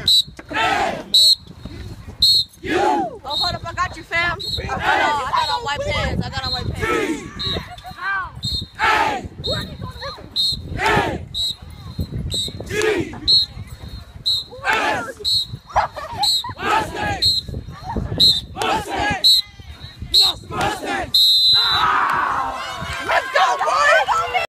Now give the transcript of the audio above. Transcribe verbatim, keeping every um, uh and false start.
Oh, hold up, I got you, fam. I got on, I got on white pants. I got on white